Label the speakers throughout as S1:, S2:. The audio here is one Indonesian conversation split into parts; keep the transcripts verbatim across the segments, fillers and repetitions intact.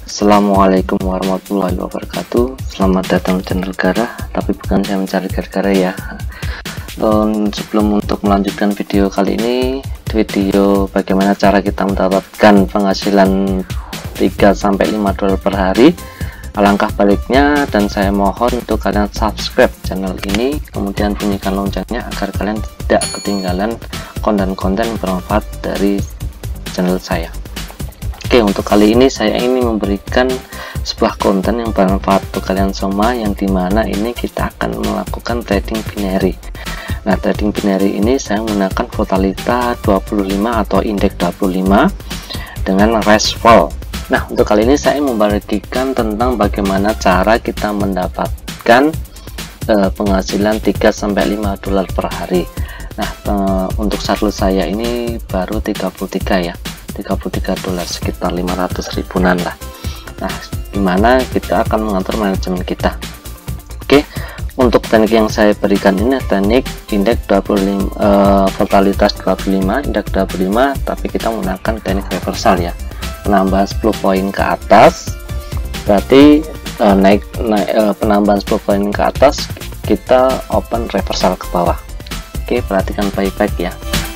S1: Assalamualaikum warahmatullahi wabarakatuh. Selamat datang di channel Garah, tapi bukan saya mencari gara-gara ya. Dan sebelum untuk melanjutkan video kali ini, video bagaimana cara kita mendapatkan penghasilan tiga sampai lima dolar per hari, alangkah baliknya dan saya mohon untuk kalian subscribe channel ini, kemudian bunyikan loncengnya agar kalian tidak ketinggalan konten-konten bermanfaat dari channel saya. Oke, untuk kali ini saya ingin memberikan sebuah konten yang bermanfaat untuk kalian semua, yang dimana ini kita akan melakukan trading binary. Nah, trading binary ini saya menggunakan volatility dua puluh lima atau indeks dua puluh lima dengan RESTful. Nah, untuk kali ini saya membagikan tentang bagaimana cara kita mendapatkan eh, penghasilan tiga sampai lima dolar per hari. Nah, eh, untuk saldo saya ini baru tiga puluh tiga ya. tiga puluh tiga dolar, sekitar lima ratus ribuan lah. Nah, dimana kita akan mengatur manajemen kita. Oke, untuk teknik yang saya berikan ini teknik indeks dua puluh lima, uh, volatilitas dua puluh lima, indeks dua puluh lima, tapi kita menggunakan teknik reversal ya, penambahan sepuluh poin ke atas, berarti uh, naik, naik uh, penambahan sepuluh poin ke atas, kita open reversal ke bawah. Oke, perhatikan baik-baik ya.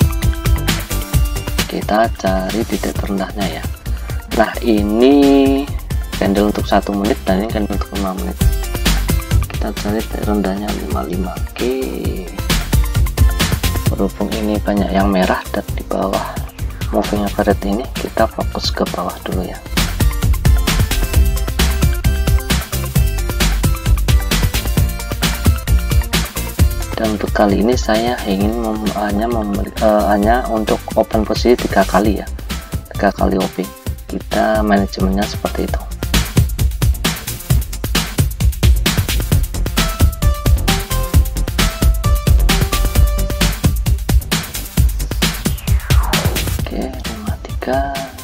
S1: Kita cari titik terendahnya ya. Nah, ini candle untuk satu menit dan ini candle untuk lima menit. Kita cari titik rendahnya lima puluh lima. Oke, berhubung ini banyak yang merah dan di bawah moving average ini, kita fokus ke bawah dulu ya. Dan untuk kali ini saya ingin mem hanya memberi, uh, hanya untuk open posisi tiga kali ya, tiga kali O P. Kita manajemennya seperti itu. Oke, lima tiga.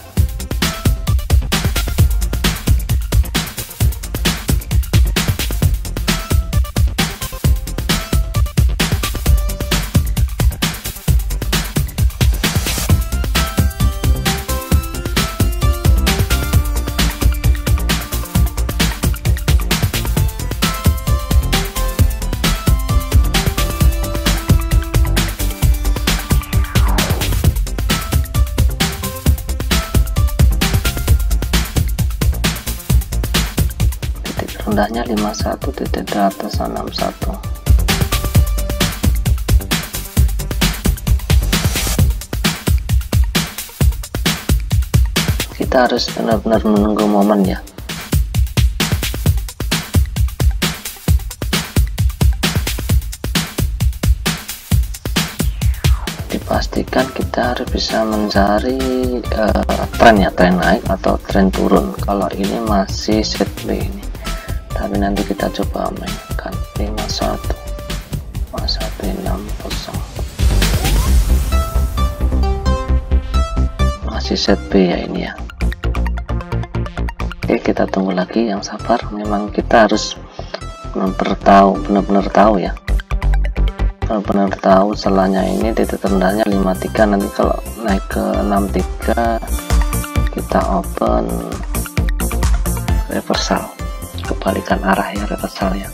S1: Rendahnya lima puluh satu, titik di atas enam puluh satu. Kita harus benar-benar menunggu momen ya. Dipastikan kita harus bisa mencari uh, tren ya, tren naik atau tren turun. Kalau ini masih sideways ini, tapi nanti kita coba mainkan lima satu, lima satu enam nol, masih set B ya ini ya. Oke, kita tunggu lagi, yang sabar. Memang kita harus benar-benar tahu, benar-benar tahu ya, benar-benar tahu selanya ini titik rendahnya lima tiga. Nanti kalau naik ke enam tiga kita open reversal, kebalikan arah ya, reversal ya.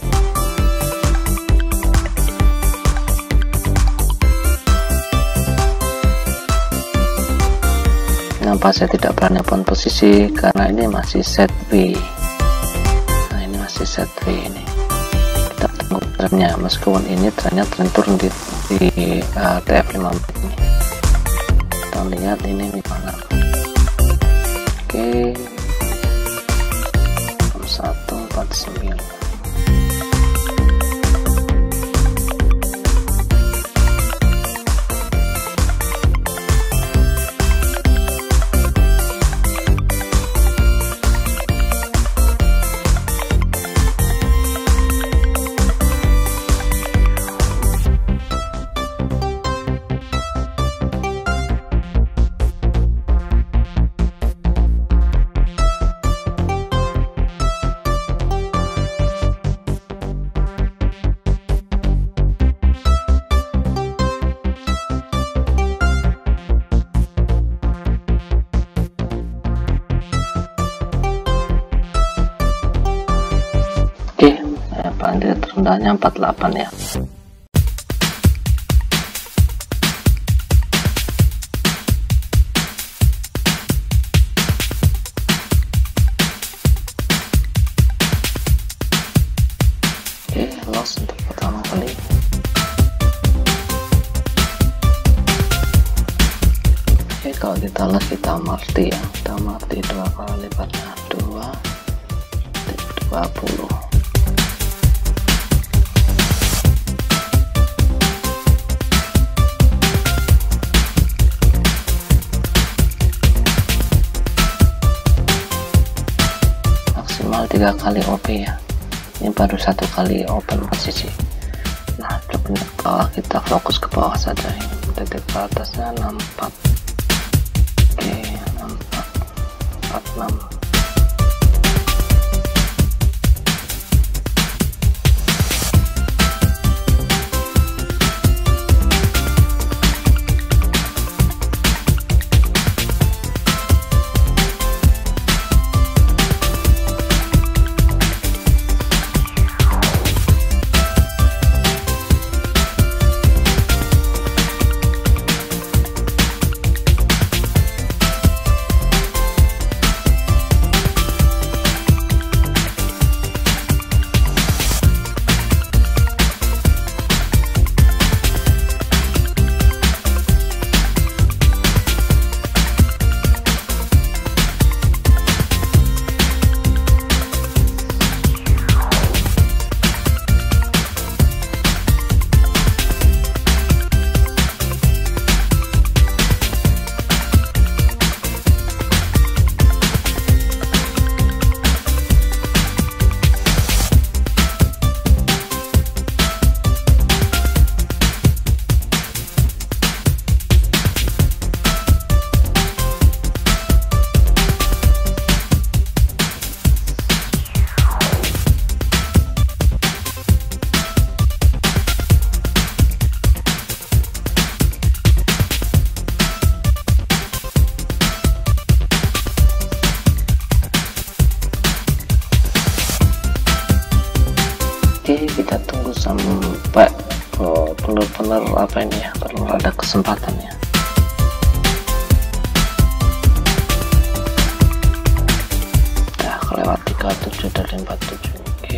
S1: Kenapa saya tidak berani open posisi? Karena ini masih set B. Nah, ini masih set B ini. Kita tunggu trennya, meskipun ini trennya tren turun di, di uh, T F lima menit ini. Kita lihat ini gimana. Oke, satu empat sembilan. rendahnya empat puluh delapan ya. Oke, loss untuk pertama kali. Oke, kalau kita loss kita marti ya, kita marti dua kali lipatnya dua dua puluh. Maksimal tiga kali O P ya, ini baru satu kali open posisi. Nah, coba kalau kita fokus ke bawah saja, ini titik ke atasnya enam puluh empat. Oke, enam puluh empat empat puluh enam. Oke, kita tunggu sampai benar-benar apa ini ya, perlu ada kesempatan ya. Udah kelewat tiga puluh tujuh dari empat puluh tujuh. Oke.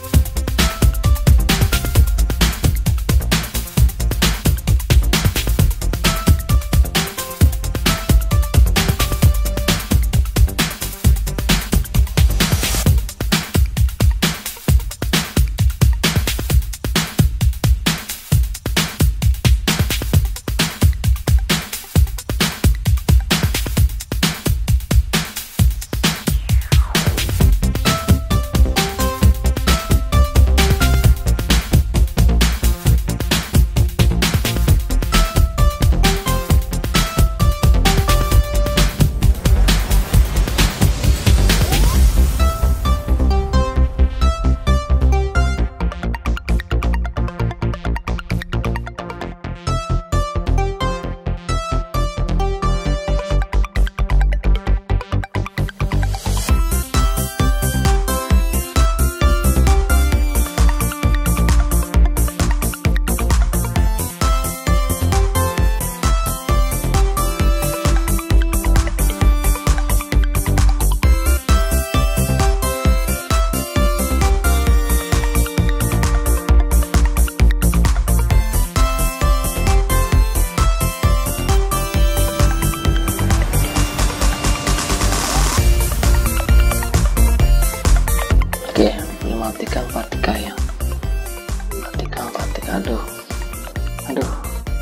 S1: Matikan Fatika ya, matikan Fatika. Aduh, aduh.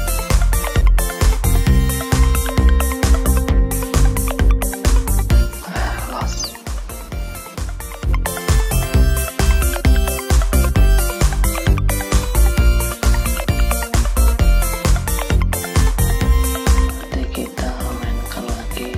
S1: Loss. Nanti kita mainkan lagi.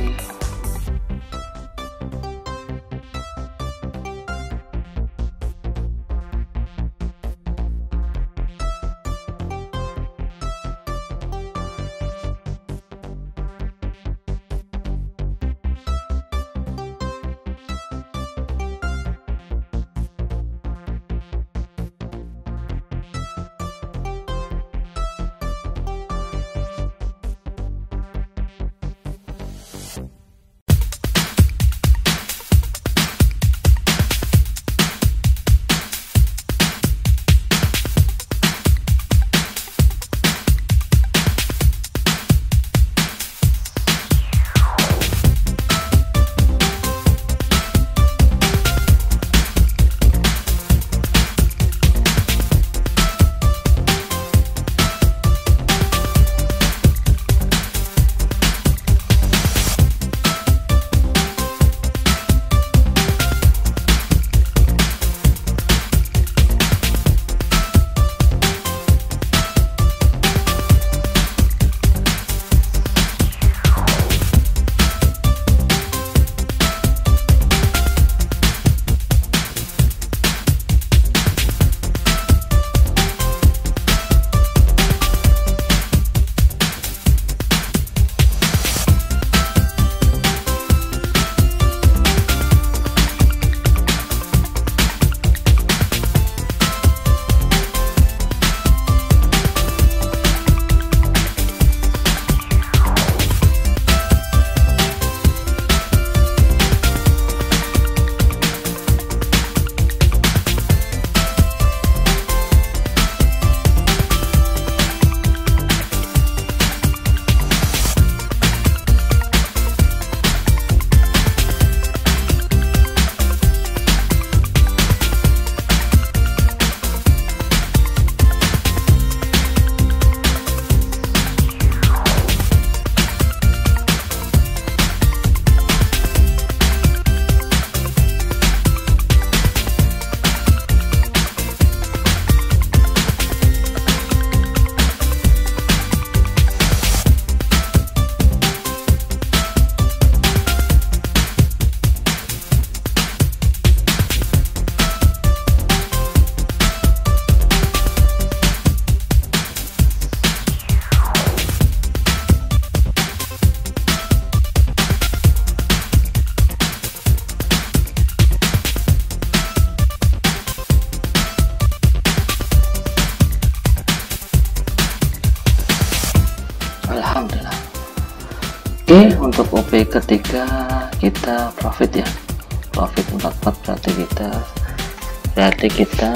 S1: W ketiga kita profit ya, profit empat puluh empat, berarti kita berarti kita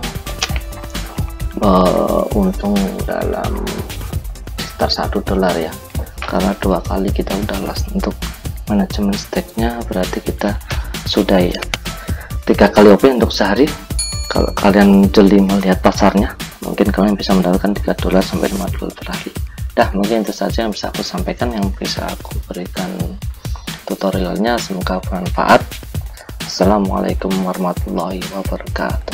S1: uh, untung dalam sekitar satu dolar ya, karena dua kali kita udah last. Untuk manajemen stake-nya berarti kita sudah ya tiga kali O P untuk sehari. Kalau kalian jeli melihat pasarnya, mungkin kalian bisa mendapatkan tiga dolar sampai lima dolar per hari. Dah, mungkin itu saja yang bisa aku sampaikan, yang bisa aku berikan tutorialnya. Semoga bermanfaat. Assalamualaikum warahmatullahi wabarakatuh.